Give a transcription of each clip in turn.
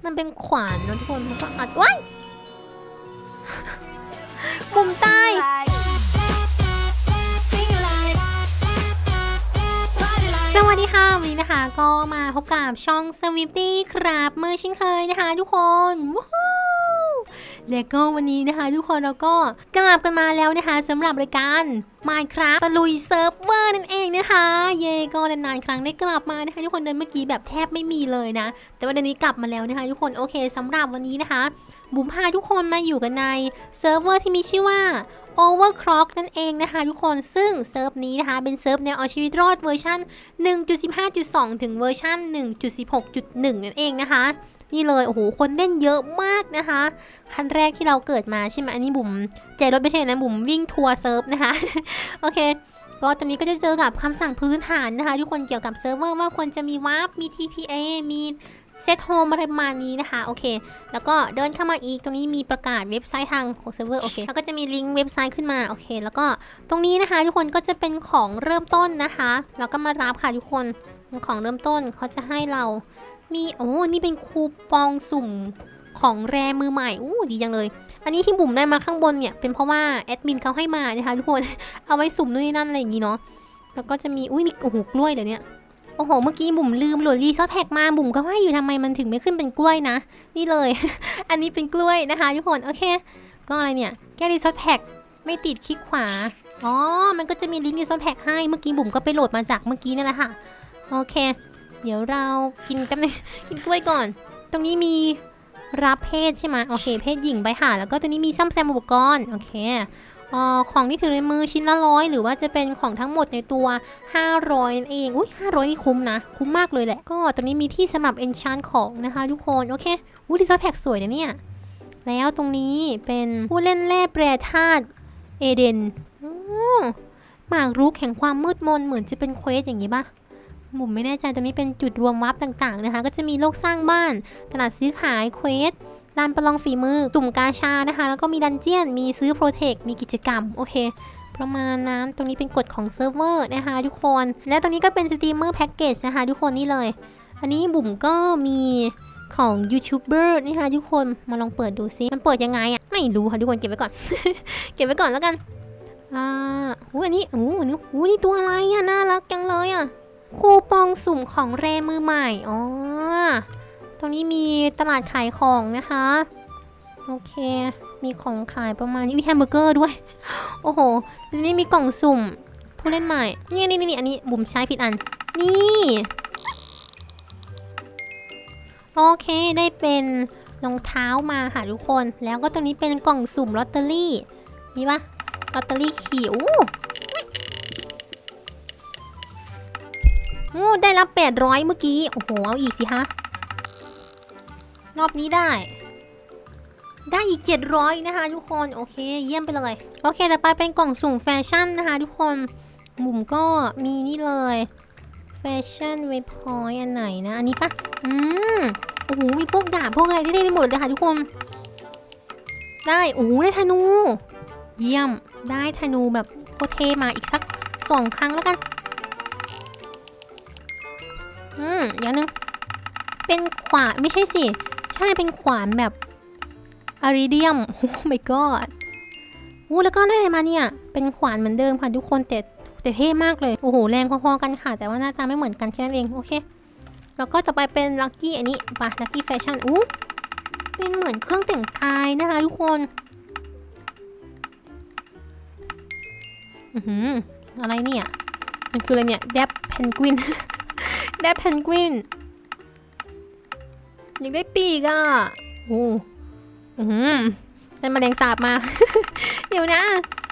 มันเป็นขวานนะทุกคนมันก็อัดว้ายมุมใต้สวัสดีค่ะวันนี้นะคะก็มาพบกับช่อง Swiftly ครับเมื่อเช่นเคยนะคะทุกคนแล้วก็วันนี้นะคะทุกคนเราก็กลับกันมาแล้วนะคะสำหรับรายการ Minecraft ตะลุยเซิร์ฟเวอร์นั่นเองนะคะเย่ก็นานๆครั้งได้กลับมานะคะทุกคนเดินเมื่อกี้แบบแทบไม่มีเลยนะแต่ว่าเดี๋ยวนี้กลับมาแล้วนะคะทุกคนโอเคสำหรับวันนี้นะคะบุ๋มพาทุกคนมาอยู่กันในเซิร์ฟเวอร์ที่มีชื่อว่า Overclock นั่นเองนะคะทุกคนซึ่งเซิร์ฟนี้นะคะเป็นเซิร์ฟแนวเอาชีวิตรอดเวอร์ชัน 1.15.2 ถึงเวอร์ชัน 1.16.1 นั่นเองนะคะนี่เลยโอ้โหคนเล่นเยอะมากนะคะขั้นแรกที่เราเกิดมาใช่ไหมอันนี้บุ๋มใจรถไม่ใช่นะบุ๋มวิ่งทัวร์เซิร์ฟนะคะโอเคก็ตอนนี้ก็จะเจอกับคำสั่งพื้นฐานนะคะทุกคนเกี่ยวกับเซิร์ฟเวอร์ว่าควรจะมีวาร์ปมี TPA มีเซตโฮมอะไรประมาณนี้นะคะโอเคแล้วก็เดินเข้ามาอีกตรงนี้มีประกาศเว็บไซต์ทางของเซิร์ฟเวอร์โอเคแล้วก็จะมีลิงก์เว็บไซต์ขึ้นมาโอเคแล้วก็ตรงนี้นะคะทุกคนก็จะเป็นของเริ่มต้นนะคะแล้วก็มารับค่ะทุกคนของเริ่มต้นเขาจะให้เรามีโอ้นี่เป็นคูปองสุ่มของแรมือใหม่ดีจังเลยอันนี้ที่บุ๋มได้มาข้างบนเนี่ยเป็นเพราะว่าแอดมินเขาให้มานะคะทุกคนเอาไว้สุ่มนู่นนี่นั่นอะไรอย่างงี้เนาะแล้วก็จะมีมีโอ้โหกล้วยเดี๋ยวนี้โอ้โหเมื่อกี้บุ๋มลืมโหลดรีซอสแพ็กมาบุ๋มก็ว่าอยู่ทำไมมันถึงไม่ขึ้นเป็นกล้วยนะนี่เลย อันนี้เป็นกล้วยนะคะทุกคนโอเคก็อะไรเนี่ยแก้รีซอสแพ็กไม่ติดคลิกขวาอ๋อมันก็จะมีลิงก์รีซอสแพ็กให้เมื่อกี้บุ๋มก็ไปโหลดมาจากเมื่อกี้นั่นแหละค่ะโอเคเดี๋ยวเรากินกันเลยกินกล้วยก่อนตรงนี้มีรับเพศใช่ไหมโอเคเพศหญิงไปค่ะแล้วก็ตรงนี้มีซ่อมแซมอุปกรณ์โอเคของที่ถือในมือชิ้นละ100หรือว่าจะเป็นของทั้งหมดในตัว500นั่นเอง500นี่คุ้มนะคุ้มมากเลยแหละก็ตรงนี้มีที่สำหรับ enchant ของนะคะทุกคนโอเครีซอสแพ็กสวยนะเนี่ยแล้วตรงนี้เป็นผู้เล่นแร่แปรธาตุเอเดนหมากรุกแห่งความมืดมนเหมือนจะเป็นเควสอย่างนี้ปะบุ๋มไม่แน่ใจตรงนี้เป็นจุดรวมวาร์ปต่างๆนะคะก็จะมีโลกสร้างบ้านตลาดซื้อขายเควสลานประลองฝีมือจุ่มกาชานะคะแล้วก็มีดันเจียนมีซื้อโปรเทคมีกิจกรรมโอเคประมาณนั้นตรงนี้เป็นกฎของเซิร์ฟเวอร์นะคะทุกคนและตรงนี้ก็เป็นสตรีมเมอร์แพ็กเกจนะคะทุกคนนี่เลยอันนี้บุ๋มก็มีของยูทูบเบอร์นี่ค่ะทุกคนมาลองเปิดดูซิมันเปิดยังไงอ่ะไม่รู้ค่ะทุกคนเก็บไว้ก่อน เก็บไว้ก่อนแล้วกันอันนี้นี่ตัวอะไรอ่ะน่ารักจังเลยอ่ะคูปองสุ่มของแรมือใหม่ตรงนี้มีตลาดขายของนะคะโอเคมีของขายประมาณนี้มีแฮมเบอร์เกอร์ด้วยโอ้โหนี่มีกล่องสุ่มผู้เล่นใหม่นี่อันนี้บุ๋มใช้ผิดอันนี่โอเคได้เป็นรองเท้ามาค่ะทุกคนแล้วก็ตรงนี้เป็นกล่องสุ่มลอตเตอรี่มีปะลอตเตอรี่เขียวได้รับ800เมื่อกี้โอ้โหเอาอีกสิฮะรอบนี้ได้อีก700นะคะทุกคนโอเคเยี่ยมไปเลยโอเคต่อไปเป็นกล่องสุ่มแฟชั่นนะคะทุกคนบุ๋มก็มีนี่เลยแฟชั่นเว็บพอยต์อันไหนนะอันนี้ปะโอ้โหมีพวกดาบพวกอะไรที่ได้ไปหมดเลยค่ะทุกคนได้ได้ธนูเยี่ยมได้ธนูแบบโคตรเทมาอีกสัก2 ครั้งแล้วกันอย่างนึงเป็นขวานไม่ใช่สิใช่เป็นขวานแบบอาริเดียมโอ้ my god แล้วก็ได้อะไรมาเนี่ยเป็นขวานเหมือนเดิมค่ะทุกคนแต่เท่มากเลยโอ้โหแรงพอๆกันค่ะแต่ว่าหน้าตาไม่เหมือนกันแค่นั้นเองโอเคแล้วก็ต่อไปเป็นลัคกี้อันนี้ป่ะลัคกี้แฟชั่นเป็นเหมือนเครื่องแต่งกายนะคะทุกคนอะไรเนี่ยมันคืออะไรเนี่ยแดบเพนกวิน แดบเพนกวินอยากได้ปีกอ่ะได้แมลงสาบมา เดี๋ยวนะ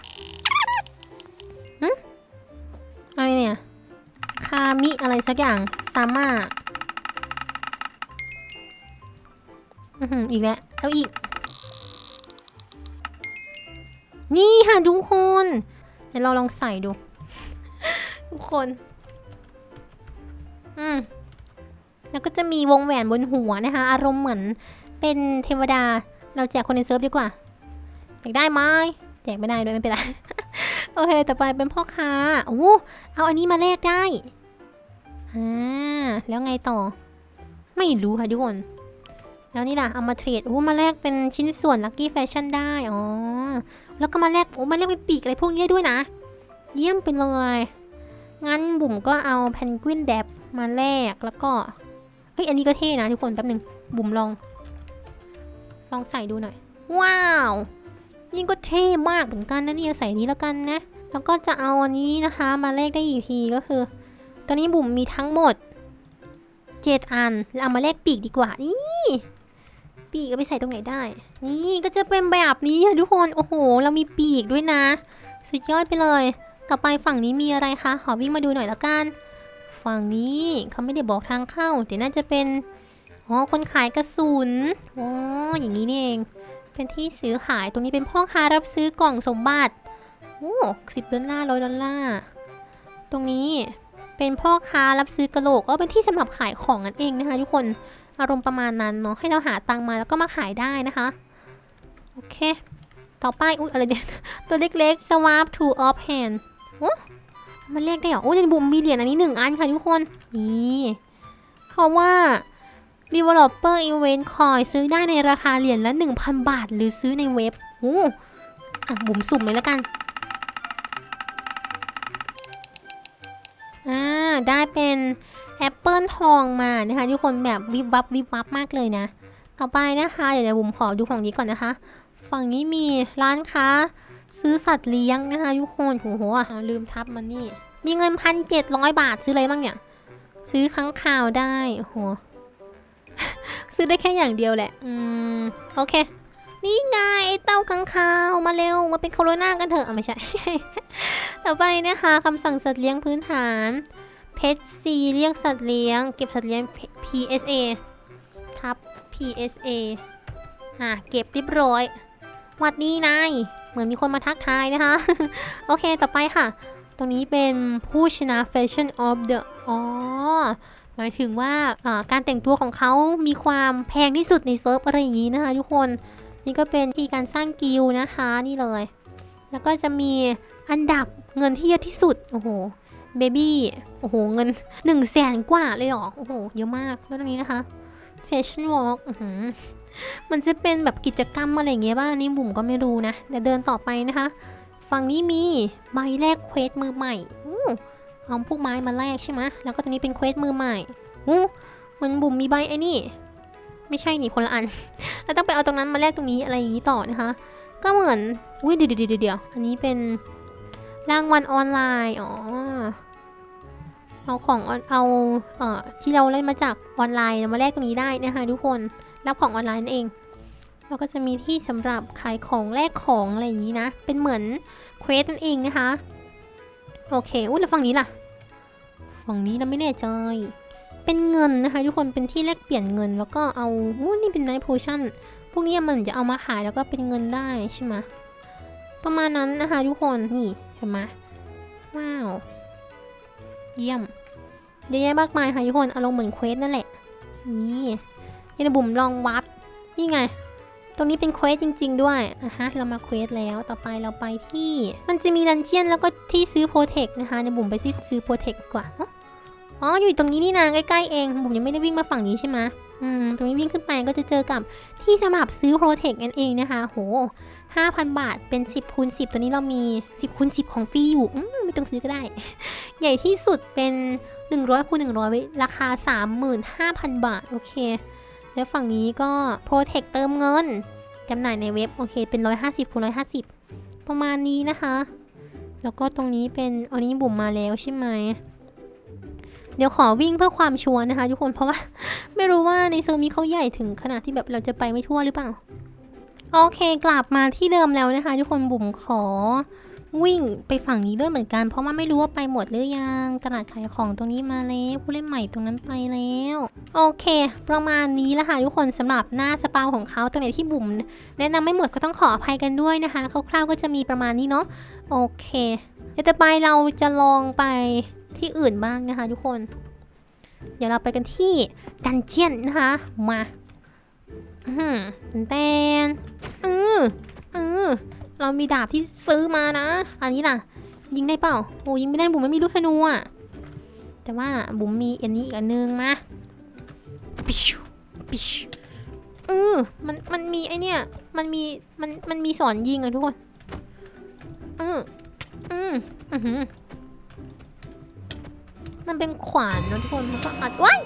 อะไรเนี่ยคามิอะไรสักอย่างซาม่าอีกแล้วเอาอีกนี่ค่ะทุกคนเดี๋ยวเราลองใส่ดู ทุกคนแล้วก็จะมีวงแหวนบนหัวนะคะอารมณ์เหมือนเป็นเทวดาเราแจกคนในเซิร์ฟดีกว่าแจกได้ไหมแจกไม่ได้ด้วยไม่เป็นไร โอเคต่อไปเป็นพ่อค้าเอาอันนี้มาแลกได้แล้วไงต่อไม่รู้ค่ะทุกคนแล้วนี่ล่ะเอามาเทรดมาแลกเป็นชิ้นส่วนลัคกี้แฟชั่นได้อ๋อแล้วก็มาแลกมาแลกเป็นปีกอะไรพวกนี้ได้ด้วยนะเยี่ยมไปเลยงั้นบุ๋มก็เอาเพนกวินแดบมาแลกแล้วก็เฮ้ยอันนี้ก็เท่นะทุกคนแป๊บนึงบุ๋มลองใส่ดูหน่อยว้าวนี่ก็เท่มากเหมือนกันนะเนี่ยใส่นี้แล้วกันนะแล้วก็จะเอาอันนี้นะคะมาแลกได้อีกทีก็คือตอนนี้บุ๋มมีทั้งหมด7 อันแล้วเอามาแลกปีกดีกว่านี่ปีกก็ไปใส่ตรงไหนได้นี่ก็จะเป็นแบบนี้ค่ะทุกคนโอ้โหเรามีปีกด้วยนะสุดยอดไปเลยต่อไปฝั่งนี้มีอะไรคะขอวิ่งมาดูหน่อยแล้วกันฝั่งนี้เขาไม่ได้บอกทางเข้าแต่น่าจะเป็นคนขายกระสุนอย่างนี้นี่เองเป็นที่ซื้อขายตรงนี้เป็นพ่อค้ารับซื้อกล่องสมบัติ$10 $100ตรงนี้เป็นพ่อค้ารับซื้อกระโหลกก็เป็นที่สำหรับขายของนั่นเองนะคะทุกคนอารมณ์ประมาณนั้นเนาะให้เราหาตังมาแล้วก็มาขายได้นะคะโอเคต่อไปอะไรเนี่ยตัวเล็กๆ swap to off hand มันเรียกได้เหรอในบุมมีเหรียญอันนี้1 อันค่ะทุกคนนี่เพราะว่า developer event coin ซื้อได้ในราคาเหรียญละ 1,000 บาทหรือซื้อในเว็บบุ๋มสุ่มเลยแล้วกันได้เป็นแอปเปิลทองมานะคะทุกคนแบบวิบวับมากเลยนะต่อไปนะคะเดี๋ยวบุ๋มขอดูฝั่งนี้ก่อนนะคะฝั่งนี้มีร้านค้าซื้อสัตว์เลี้ยงนะคะทุกคนโอ้โหลืมทับมันนี่มีเงิน1,700 บาทซื้ออะไรบ้างเนี่ยซื้อค้างคาวได้โอ้โห ซื้อได้แค่อย่างเดียวแหละโอเคนี่ไงไอ้เต้าค้างคาวมาเร็วมาเป็นโคโรนากันเถอะไม่ใช่ ต่อไปนะคะคำสั่งสัตว์เลี้ยงพื้นฐานเพชซีเรียกสัตว์เลี้ยงเก็บสัตว์เลี้ยง PSA ทับ PSA เก็บเรียบร้อยหวัดดีนายเหมือนมีคนมาทักทายนะคะ โอเคต่อไปค่ะตรงนี้เป็นผู้ชนะ Fashion of the หมายถึงว่าการแต่งตัวของเขามีความแพงที่สุดในเซิร์ฟอะไรอย่างนี้นะคะทุกคนนี่ก็เป็นที่การสร้างกิลด์นะคะนี่เลยแล้วก็จะมีอันดับเงินที่เยอะที่สุดโอ้โหเบบี้โอ้โหเงิน100,000 กว่าเลยหรอโอ้โหเยอะมากแล้วตรงนี้นะคะ Fashion Walk มันจะเป็นแบบกิจกรรมอะไรอย่างเงี้ยบ้างนี่บุ๋มก็ไม่รู้นะแต่เดินต่อไปนะคะฝั่งนี้มีใบแรกเควสมือใหม่เอาพวกไม้มาแลกใช่ไหมแล้วก็ตรงนี้เป็นเควสมือใหม่มันบุ๋มมีใบไอ้นี่ไม่ใช่นี่คนละอันแล้วต้องไปเอาตรงนั้นมาแลกตรงนี้อะไรอย่างนี้ต่อนะคะก็เหมือนเดี๋ยวอันนี้เป็นรางวัลออนไลน์เอาของที่เราเล่นมาจากออนไลน์มาแลกตรงนี้ได้นะคะทุกคนรับของออนไลน์นั่นเองแล้วก็จะมีที่สำหรับขายของแลกของอะไรอย่างนี้นะเป็นเหมือนเควสนั่นเองนะคะโอเคแล้วฝั่งนี้ล่ะฝั่งนี้เราไม่แน่ใจเป็นเงินนะคะทุกคนเป็นที่แลกเปลี่ยนเงินแล้วก็เอานี่เป็นไนท์โพชั่นพวกนี้มันจะเอามาขายแล้วก็เป็นเงินได้ใช่ไหมประมาณนั้นนะคะทุกคนนี่เห็นไหมว้าวเยี่ยมเยอะแยะมากมายค่ะทุกคนอารมณ์เหมือนเควสนั่นแหละนี่ยันบุ๋มลองวัดนี่ไงตรงนี้เป็นเควสจริงๆด้วยเรามาเควสแล้วต่อไปเราไปที่มันจะมีดันเจียนแล้วก็ที่ซื้อโปรเทคนะคะในบุ๋มไปซื้อโปรเทคดีกว่าอยู่ตรงนี้นี่นะใกล้ๆเองบุ๋มยังไม่ได้วิ่งมาฝั่งนี้ใช่ไหมตรงนี้วิ่งขึ้นไปก็จะเจอกับที่สำหรับซื้อโปรเทคนั่นเองนะคะโห5,000 บาทเป็น10 คูณ 10ตัวนี้เรามี10 คูณ 10ของฟรีอยู่ไม่ต้องซื้อก็ได้ ใหญ่ที่สุดเป็น100 คูณ 100ราคา 35,000 บาทโอเคแล้วฝั่งนี้ก็โปรเทคเติมเงินจำหน่ายในเว็บโอเคเป็น150 คูณ 150ประมาณนี้นะคะแล้วก็ตรงนี้เป็นอันนี้บุ๋มมาแล้วใช่ไหมเดี๋ยวขอวิ่งเพื่อความชัวร์นะคะทุกคนเพราะว่าไม่รู้ว่าในเซิร์ฟนี้เขาใหญ่ถึงขนาดที่แบบเราจะไปไม่ทั่วหรือเปล่าโอเคกลับมาที่เดิมแล้วนะคะทุกคนบุ๋มขอวิ่งไปฝั่งนี้ด้วยเหมือนกันเพราะว่าไม่รู้ว่าไปหมดหรือยังตลาดขายของตรงนี้มาแล้วผู้เล่นใหม่ตรงนั้นไปแล้วโอเคประมาณนี้แล้วค่ะทุกคนสำหรับหน้าสปาของเขาตรงไหนที่บุ๋มแนะนำไม่หมดก็ต้องขออภัยกันด้วยนะคะคร่าวๆก็จะมีประมาณนี้เนาะโอเคเดี๋ยวต่อไปเราจะลองไปที่อื่นบ้างนะคะทุกคนเดี๋ยวเราไปกันที่ดันเจียนนะคะมาแตนเรามีดาบที่ซื้อมานะอันนี้ล่ะยิงได้เปล่าโอ้ยิงไม่ได้บุ๋มไม่มีลูกธนูอ่ะแต่ว่าบุ๋มมีอันนี้อีกอันนึงมาปิชมันมีไอเนี่ยมันมีสอนยิงอะทุกคนมันเป็นขวานนะทุกคนมันก็อัดว้าย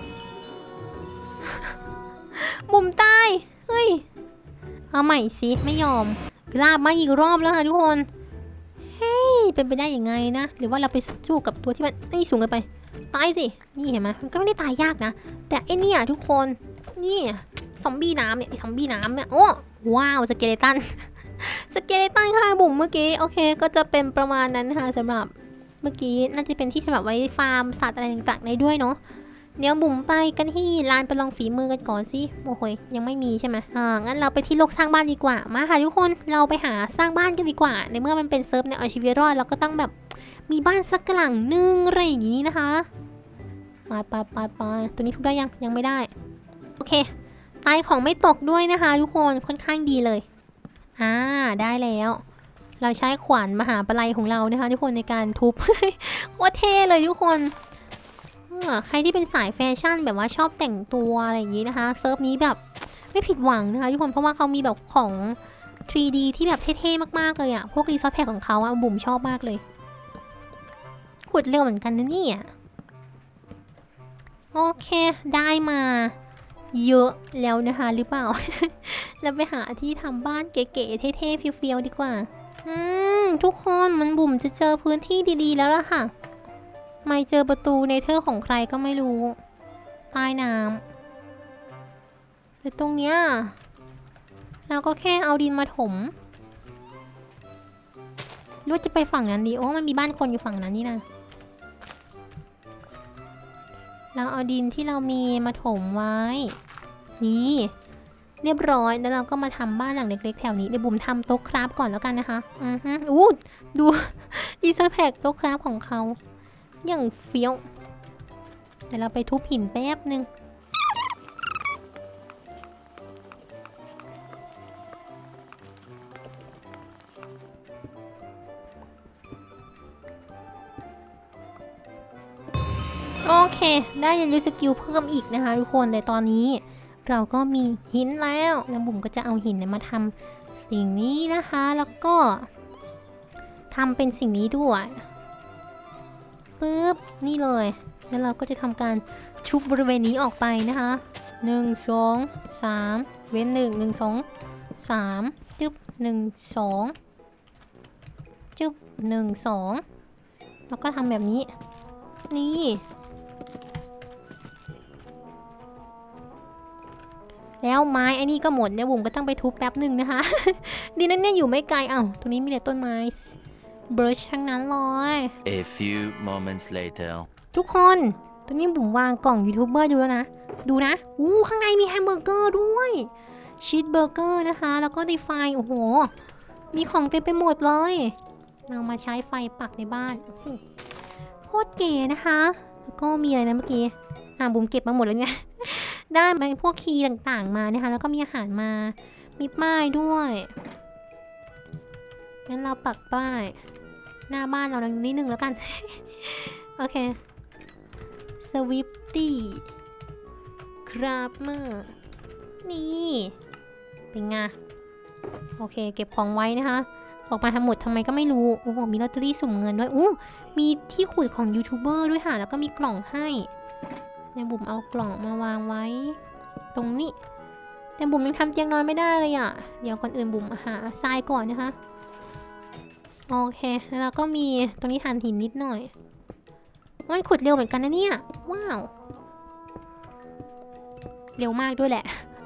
บุ๋มตายเฮ้ยเอาใหม่สิไม่ยอมกราบมาอีกรอบแล้วค่ะทุกคนเฮ้ยเป็นไปได้ยังไงนะหรือว่าเราไปสู้กับตัวที่มันนี่สูงเกินไปตายสินี่เห็นไหมมันก็ไม่ได้ตายยากนะแต่ไอเนี่ยทุกคนนี่ซอมบี้น้ำเนี่ยซอมบี้น้ำเนี่ยโอ้ว้าวสเกเลตันสเกเลตันค่ะบุ๋มเมื่อกี้โอเคก็จะเป็นประมาณนั้นค่ะสำหรับเมื่อกี้น่าจะเป็นที่สำหรับไว้ฟาร์มสัตว์อะไรต่างๆได้ด้วยเนาะเดี๋ยวบุ๋มไปกันที่ลานประลองฝีมือกันก่อนสิโอ้โหยังไม่มีใช่ไหมงั้นเราไปที่โลกสร้างบ้านดีกว่ามาค่ะทุกคนเราไปหาสร้างบ้านกันดีกว่าในเมื่อมันเป็นเซิร์ฟในเอาชีวิตรอดเราก็ต้องแบบมีบ้านสักหลังนึงอะไรอย่างนี้นะคะไปตัวนี้ทุบได้ยังไม่ได้โอเคตายของไม่ตกด้วยนะคะทุกคนค่อนข้างดีเลยได้แล้วเราใช้ขวานมหาปลัยของเรานะคะทุกคนในการทุบ โคตรเท่เลยทุกคนใครที่เป็นสายแฟชั่นแบบว่าชอบแต่งตัวอะไรอย่างนี้นะคะเซิร์ฟนี้แบบไม่ผิดหวังนะคะทุกคนเพราะว่าเขามีแบบของ 3D ที่แบบเท่ๆมากๆเลยอะพวกรีซอสแพ็คของเขาอะบุ๋มชอบมากเลยขุดเร็วเหมือนกันนะเนี่ยโอเคได้มาเยอะแล้วนะคะหรือเปล่า เราไปหาที่ทำบ้านเก๋ๆเท่ๆเฟี้ยวๆดีกว่าทุกคนมันบุ๋มจะเจอพื้นที่ดีๆแล้วล่ะค่ะไม่เจอประตูเนเธอร์ของใครก็ไม่รู้ใต้น้ำแต่ตรงเนี้ยเราก็แค่เอาดินมาถมหรือว่าจะไปฝั่งนั้นดีโอ้มันมีบ้านคนอยู่ฝั่งนั้นนี่นะเราเอาดินที่เรามีมาถมไว้นี่เรียบร้อยแล้วเราก็มาทำบ้านหลังเล็กๆแถวนี้เดี๋ยวบุ๋มทำโต๊ะคราฟก่อนแล้วกันนะคะดู ดีไซน์แพ็กโต๊ะคราฟของเขาอย่างเฟี้ยวเดี๋ยวเราไปทุบหินแป๊บนึงโอเคได้เรียนรู้สกิลเพิ่มอีกนะคะทุกคนแต่ตอนนี้เราก็มีหินแล้วบุ๋มก็จะเอาหินมาทำสิ่งนี้นะคะแล้วก็ทำเป็นสิ่งนี้ด้วยปึ๊บนี่เลยแล้วเราก็จะทำการชุบบริเวณนี้ออกไปนะคะ1 2 3เว้น1 1 2 3จึ๊บ1 2จึ๊บ1 2แล้วก็ทำแบบนี้นี่แล้วไม้ไอ้นี่ก็หมดเนี่ยบุ๋มก็ต้องไปทุบแป๊บหนึ่งนะคะ ดีนั้นเนี่ยอยู่ไม่ไกลตรงนี้มีแต่ต้นไม้เบรชทั้งนั้นเลย A few moments later ทุกคนตอนนี้บุ๋มวางกล่องยูทูบเบอร์อยู่แล้วนะดูนะข้างในมีแฮมเบอร์เกอร์ด้วยชีสเบอร์เกอร์นะคะแล้วก็ดีไฟโอ้โหมีของเต็มไปหมดเลยเรามาใช้ไฟปักในบ้านโคตรเก๋นะคะแล้วก็มีอะไรนะเมื่อกี้บุ๋มเก็บมาหมดแล้วเนี่ย ได้มาพวกคีย์ต่างๆมานะคะแล้วก็มีอาหารมามีป้ายด้วยงั้นเราปักป้ายหน้าบ้านเรานิดนึงแล้วกัน โอเคสวิฟตี้คราฟเมอร์นี่เป็นไงโอเคเก็บของไว้นะคะออกมาทั้งหมดทำไมก็ไม่รู้โอ้โหมีลอตเตอรี่สุ่มเงินด้วยมีที่ขุดของยูทูบเบอร์ด้วยค่ะแล้วก็มีกล่องให้เนี่ยบุ๋มเอากล่องมาวางไว้ตรงนี้แต่บุ๋มยังทำเตียงนอนไม่ได้เลยเดี๋ยวก่อนอื่นบุ๋มหาทรายก่อนนะคะโอเคแล้วก็มีตรงนี้ฐานหินนิดหน่อยมันขุดเร็วเหมือนกันนะเนี่ยว้าวเร็วมากด้วยแหละ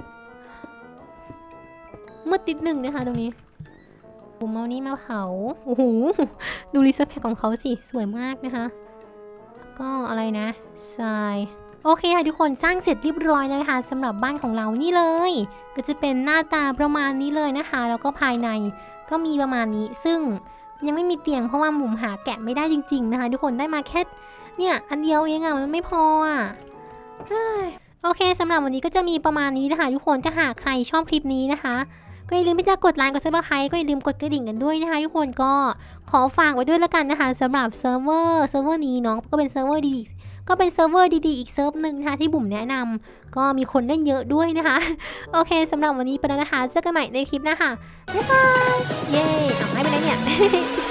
มืดติดหนึ่งนะคะตรงนี้บุ๋มเอานี้มาเผาโอ้โหดูรีเซิร์ชแพ็คของเขาสิสวยมากนะคะแล้วก็อะไรนะทรายโอเคค่ะทุกคนสร้างเสร็จเรียบร้อยแล้วนะคะสำหรับบ้านของเรานี่เลยก็จะเป็นหน้าตาประมาณนี้เลยนะคะแล้วก็ภายในก็มีประมาณนี้ซึ่งยังไม่มีเตียงเพราะว่าบุ๋มหาแกะไม่ได้จริงๆนะคะทุกคนได้มาแค่เนี่ยอันเดียวเองมันไม่พอโอเคสำหรับวันนี้ก็จะมีประมาณนี้นะคะทุกคนถ้าหากใครชอบคลิปนี้นะคะก็อย่าลืมที่จะกดไลค์กดซับสไครต์ก็อย่าลืมกดกระดิ่งกันด้วยนะคะทุกคนก็ขอฝากไว้ด้วยแล้วกันนะคะสำหรับเซิร์ฟเวอร์นี้เนาะก็เป็นเซิร์ฟเวอร์ดีก็เป็นเซิร์ฟเวอร์ดีๆอีกเซิร์ฟหนึ่งนะคะที่บุ๋มแนะนำก็มีคนเล่นเยอะด้วยนะคะโอเคสำหรับวันนี้ไปแล้วนะคะเจอกันใหม่ในคลิปหน้าค่ะบ๊ายบายเย้เอาให้ไปเลยเนี่ย